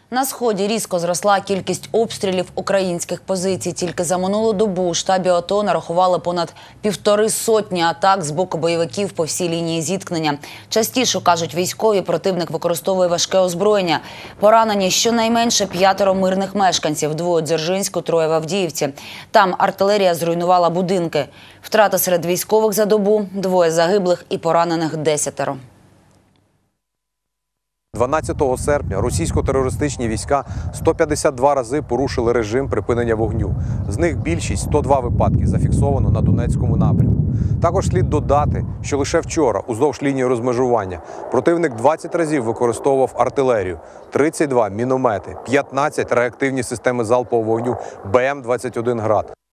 На Сході різко зросла кількість обстрілів українських позицій. Тільки за минулу добу у штабі АТО нарахували понад 150 атак з боку бойовиків по всій лінії зіткнення. Частіше, кажуть військові, противник використовує важке озброєння. Поранені щонайменше 5 мирних мешканців, 2 у Дзержинську, 3 в Авдіївці. Там артилерія зруйнувала будинки. Втрати серед військових за добу – 2 загиблих і поранених 10. 12 серпня російсько-терористичні війська 152 рази порушили режим припинення вогню. З них більшість, 102 випадки, зафіксовано на Донецькому напрямку. Також слід додати, що лише вчора, уздовж лінії розмежування, противник 20 разів використовував артилерію, 32 – міномети, 15 – реактивні системи залпового вогню БМ-21 «Град».